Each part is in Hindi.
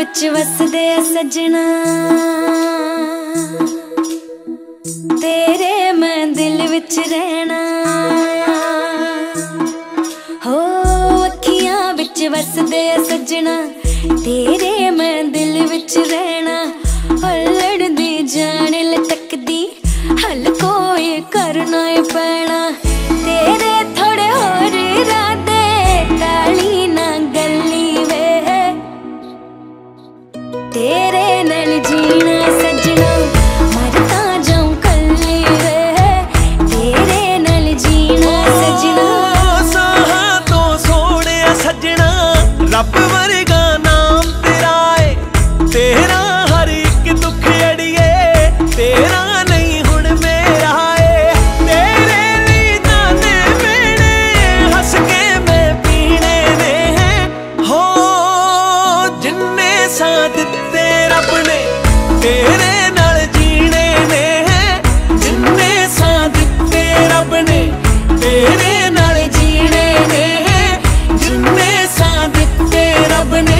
विच वसदे सजना, तेरे मैं दिल विच रहना। हो अखियां विच वसदे सजना, तेरे मैं दिल विच रहना। लड़दी जान लटकदी हल कोई करना ही पैना। तेरे थोड़े होर इरादे काली ना गली वे, तेरे नाल जीना सजना मरता जाऊं कली वे, तेरे नाल जीना सजना। साहा तो सोने सजना रब वर्गा नाम तेरा है, तेरा हर एक दुख अड़िए तेरा नहीं हुण मेरा है। तेरे लिए ताने मेरे हंस के मैं पीने ने हैं। हो जिन्ने साथ दिते रब ने तेरे नाल जीने ने हैं। जिन्ने साथ दिते रब ने तेरे नाल जीने ने हैं। जिन्ने साथ दिते रब ने।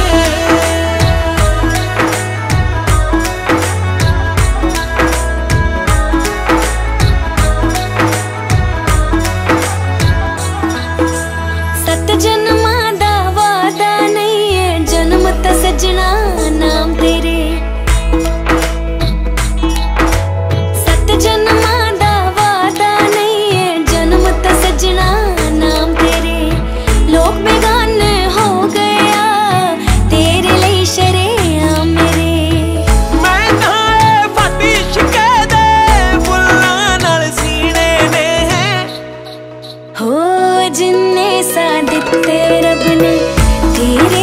सत जन्मां दा वादा नहीं है, जन्म ता सजना नाम तेरे। सत जन्मां दा वादा नहीं है, जन्म ता सजना नाम तेरे। लोग बेगाने हो गया तेरे लिए शरेआम मेरे। मैं ताए फटी शिके दे फुल्लां नाल सीने ने हैं। हो जिन्ने सा दिते रब ने तेरे